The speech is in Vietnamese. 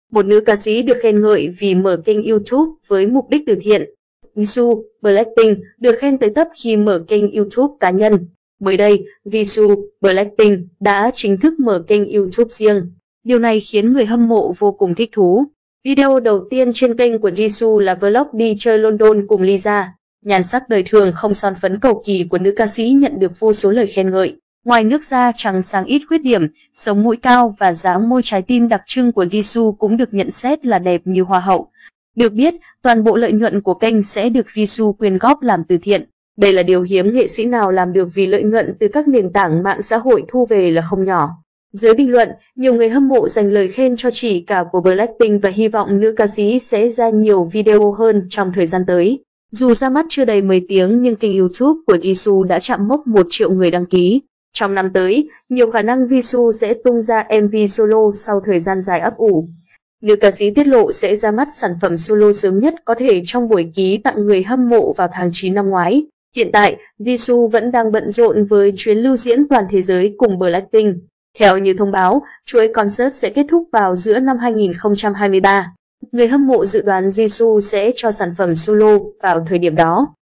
Một nữ ca sĩ được khen ngợi vì mở kênh YouTube với mục đích từ thiện. Jisoo, Blackpink được khen tới tấp khi mở kênh YouTube cá nhân. Mới đây, Jisoo, Blackpink đã chính thức mở kênh YouTube riêng. Điều này khiến người hâm mộ vô cùng thích thú. Video đầu tiên trên kênh của Jisoo là vlog đi chơi London cùng Lisa. Nhan sắc đời thường không son phấn cầu kỳ của nữ ca sĩ nhận được vô số lời khen ngợi. Ngoài nước da trắng sáng ít khuyết điểm, sống mũi cao và dáng môi trái tim đặc trưng của Jisoo cũng được nhận xét là đẹp như hoa hậu. Được biết, toàn bộ lợi nhuận của kênh sẽ được Jisoo quyên góp làm từ thiện. Đây là điều hiếm nghệ sĩ nào làm được vì lợi nhuận từ các nền tảng mạng xã hội thu về là không nhỏ. Dưới bình luận, nhiều người hâm mộ dành lời khen cho chị cả của Blackpink và hy vọng nữ ca sĩ sẽ ra nhiều video hơn trong thời gian tới. Dù ra mắt chưa đầy 10 tiếng nhưng kênh YouTube của Jisoo đã chạm mốc 1 triệu người đăng ký. Trong năm tới, nhiều khả năng Jisoo sẽ tung ra MV solo sau thời gian dài ấp ủ. Nữ ca sĩ tiết lộ sẽ ra mắt sản phẩm solo sớm nhất có thể trong buổi ký tặng người hâm mộ vào tháng 9 năm ngoái. Hiện tại, Jisoo vẫn đang bận rộn với chuyến lưu diễn toàn thế giới cùng Blackpink. Theo như thông báo, chuỗi concert sẽ kết thúc vào giữa năm 2023. Người hâm mộ dự đoán Jisoo sẽ cho sản phẩm solo vào thời điểm đó.